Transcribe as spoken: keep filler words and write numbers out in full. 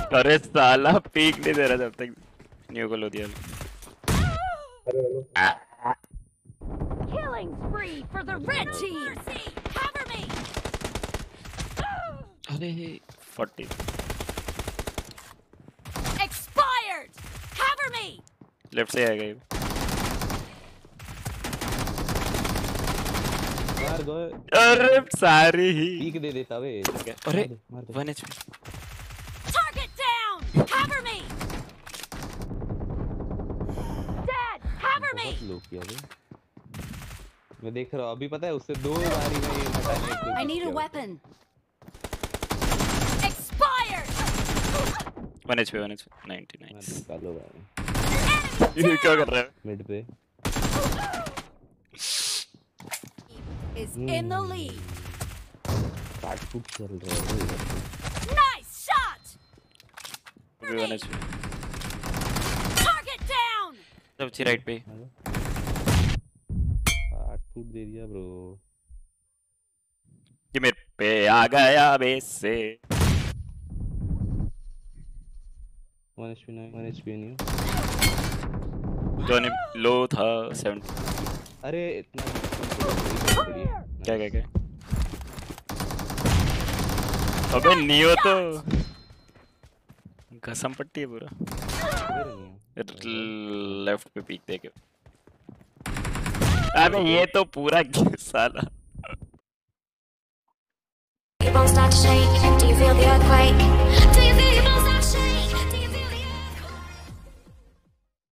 अरे साला पीक नहीं दे रहा जब तक न्यू को लो दिया। Killing spree for the red team. Cover me. अरे forty. Expired. Cover me. Left से आएगा ये। मार गो। अरे सारी ही पीक दे देता वे। अरे one H P। Target down. Cover me. Dead. Cover me. बहुत लो किया वे। मैं देख रहा हूँ अभी पता है उससे दो बारी में ये हटाने को। I need a weapon. Expired. one H P one H P ninety-nine। निकालो भाई। ये क्या कर रहा है? मिड पे। Is in the lead. काट फूट चल रहा है। Nice shot. one H P। Target down. सब ची राइट पे। काट फूट दे दिया ब्रो। ये मेरे पे आ गया बेस से। one H P नहीं one H P नहीं। जोनी लो था seventy। अरे इतना क्या क्या क्या अबे नियो तो कसम पट्टी है पूरा। लेफ्ट पे पीक देके अबे ये तो पूरा साला। You won't start to shake. Do you feel the earthquake? Do you feel